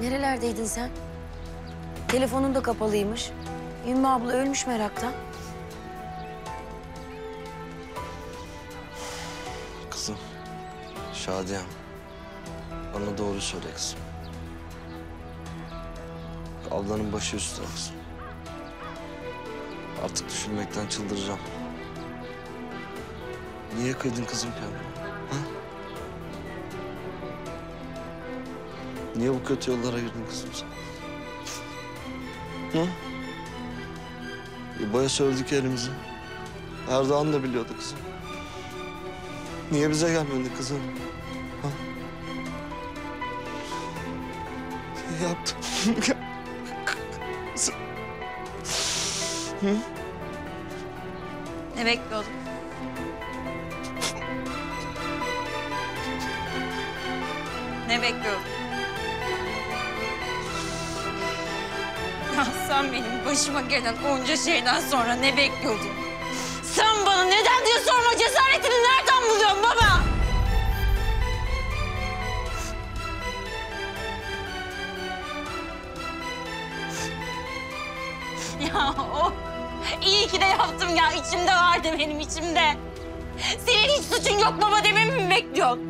Nerelerdeydin sen? Telefonun da kapalıymış. Ümmü abla ölmüş meraktan. Kızım, Şadiyem. Bana doğru söyle kızım. Ablanın başı üstüne kızım. Artık düşünmekten çıldıracağım. Niye kıydın kızım kendine? Ha? Niye bu kötü yollara girdin kızım sen? Ha? İbo'ya söyledik elimizi. Erdoğan da biliyordu kızım. Niye bize gelmedi kızım? Ha? Niye yaptın? Kızım. Hı? Ne bekliyordun? Ne bekliyordun? Ya sen benim başıma gelen onca şeyden sonra ne bekliyordun? Sen bana neden diye sorma cesaretini nereden buluyorsun baba? Ya o iyi ki de yaptım ya. İçimde vardı benim içimde. Senin hiç suçun yok baba dememi mi bekliyorsun?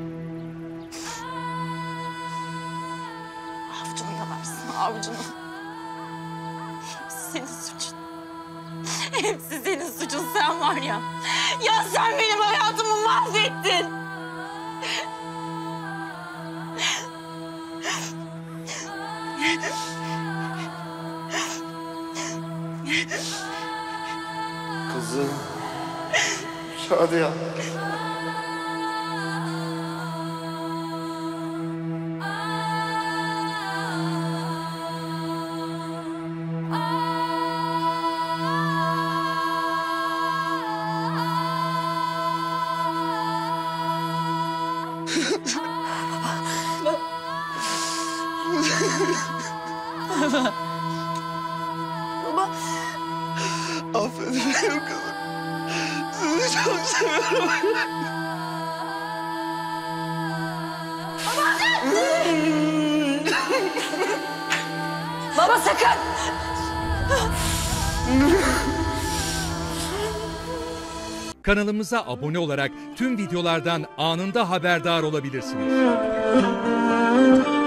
Avcunu yalarsın, avcunu. Hepsi senin suçun. Hepsi senin suçun, sen var ya. Ya sen benim hayatımı mahvettin. Kızım. Şadiye. Baba. Affedin benim kızım. Sizi çok seviyorum. Baba sakın! Kanalımıza abone olarak tüm videolardan anında haberdar olabilirsiniz.